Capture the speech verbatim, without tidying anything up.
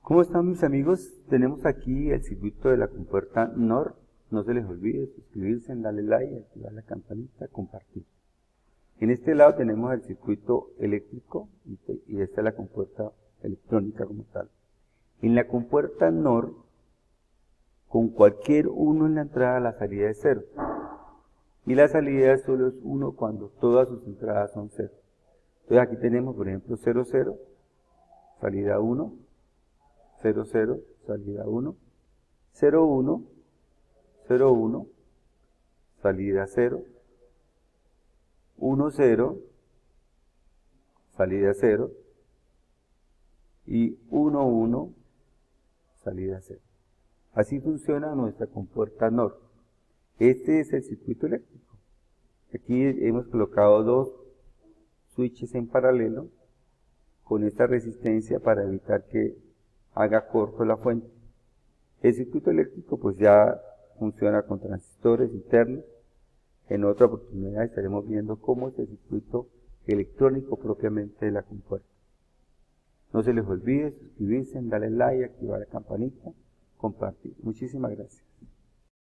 ¿Cómo están mis amigos? Tenemos aquí el circuito de la compuerta N O R. No se les olvide suscribirse, darle like, activar la campanita, compartir. En este lado tenemos el circuito eléctrico y, y esta es la compuerta electrónica como tal. En la compuerta N O R, con cualquier uno en la entrada, la salida es cero. Y la salida solo es uno cuando todas sus entradas son cero. Entonces aquí tenemos, por ejemplo, cero, cero, salida uno, cero, cero, salida uno, cero, uno, cero, uno, salida cero, uno, cero, salida cero, y uno, uno, salida cero. Así funciona nuestra compuerta N O R. Este es el circuito eléctrico. Aquí hemos colocado dos switches en paralelo con esta resistencia para evitar que haga corto la fuente. El circuito eléctrico pues ya funciona con transistores internos. En otra oportunidad estaremos viendo cómo es el circuito electrónico propiamente de la compuerta. No se les olvide suscribirse, darle like, activar la campanita, compartir. Muchísimas gracias.